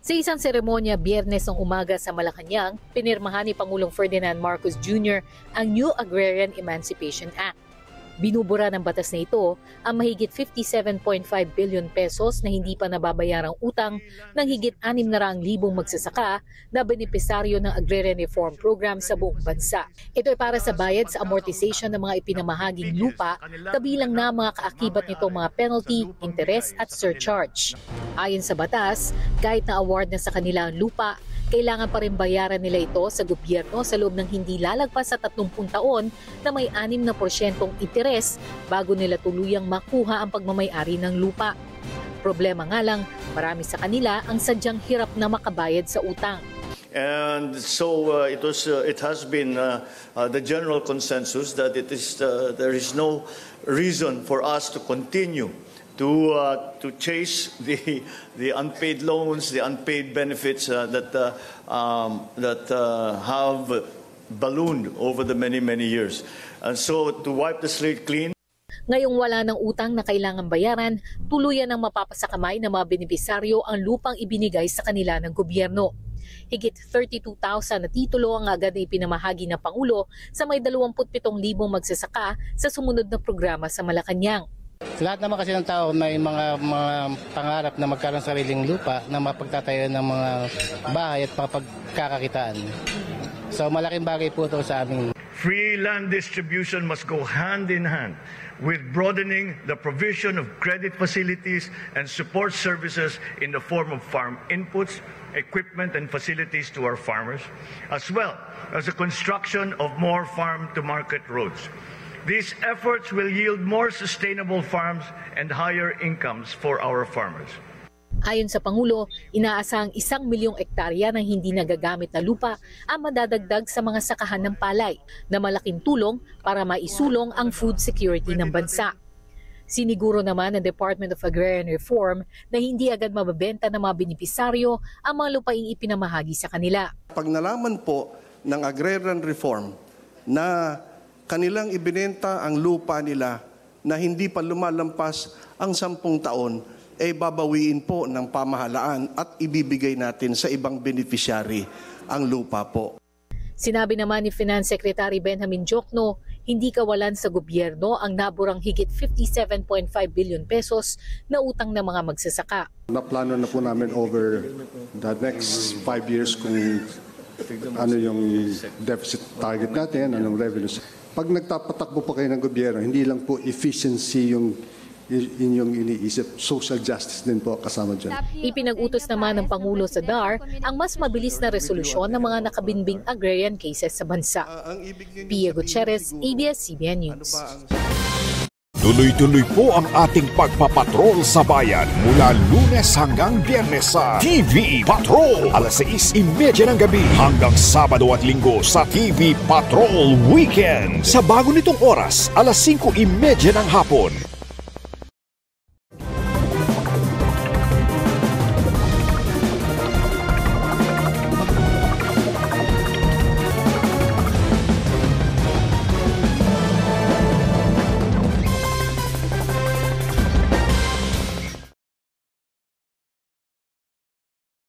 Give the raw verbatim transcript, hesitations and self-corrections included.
Sa isang seremonya Biyernes ng umaga sa Malacanang, pinirmahan ni Pangulong Ferdinand Marcos Junior ang New Agrarian Emancipation Act. Binubura ng batas na ito ang mahigit fifty-seven point five billion pesos na hindi pa nababayarang utang ng higit anim na raang libong magsasaka na benepisaryo ng Agrarian Reform Program sa buong bansa. Ito ay para sa bayad sa amortization ng mga ipinamahaging lupa, kabilang na mga kaakibat nitong mga penalty, interest at surcharge. Ayon sa batas, kahit na-award na sa kanila ang lupa, kailangan pa rin bayaran nila ito sa gobyerno sa loob ng hindi lalagpas sa tatlumpung taon na may anim na porsyentong interes bago nila tuluyang makuha ang pagmamay-ari ng lupa. Problema nga lang, marami sa kanila ang sadyang hirap na makabayad sa utang. And so uh, it was uh, it has been uh, uh, the general consensus that it is uh, there is no reason for us to continue to uh, to chase the the unpaid loans, the unpaid benefits uh, that uh, um, that uh, have ballooned over the many many years, and so to wipe the slate clean. Ngayong wala ng utang na kailangan bayaran, tuluyan ang mapapasakamay ng mga benepisaryo ang lupang ibinigay sa kanila ng gobyerno. Higit thirty-two thousand na titulo ang agad na ipinamahagi ng Pangulo sa may dalawampu't pitong libong magsasaka sa sumunod na programa sa Malacanang. Lahat naman kasi ng tao may mga, mga pangarap na magkaroon ng sariling lupa na mapagtatayo ng mga bahay at mapagkakakitaan. So malaking bagay po ito sa amin. Free land distribution must go hand in hand with broadening the provision of credit facilities and support services in the form of farm inputs, equipment and facilities to our farmers, as well as the construction of more farm-to-market roads. These efforts will yield more sustainable farms and higher incomes for our farmers. Ayon sa Pangulo, inaasahang isang milyong ektarya ng hindi nagagamit na lupa ang madadagdag sa mga sakahan ng palay na malaking tulong para maisulong ang food security ng bansa. Siniguro naman ng Department of Agrarian Reform na hindi agad mabebenta ng mga benepisaryo ang mga lupaing ipinamahagi sa kanila. Pag nalaman po ng Agrarian Reform na kanilang ibinenta ang lupa nila na hindi pa lumalampas ang sampung taon, ay eh babawiin po ng pamahalaan at ibibigay natin sa ibang beneficiary ang lupa po. Sinabi naman ni Finance Secretary Benjamin Diokno, hindi kawalan sa gobyerno ang naburang higit fifty-seven point five billion pesos na utang ng mga magsasaka. Naplano na po namin over the next five years kung ano yung deficit target natin, anong revenues. Pag nagtapatakbo pa kayo ng gobyerno, hindi lang po efficiency yung inyong iniisip, social justice din po kasama dyan. Ipinag-utos naman ng Pangulo sa D A R ang mas mabilis na resolusyon ng mga nakabinbing agrarian cases sa bansa. Pia Gutierrez, A B S C B N News. Tuloy-tuloy po ang ating pagpapatrol sa bayan mula Lunes hanggang Biyernes sa T V Patrol. alas sais trenta ng gabi hanggang Sabado at Linggo sa T V Patrol Weekend. Sa bago nitong oras, alas singko trenta ng hapon.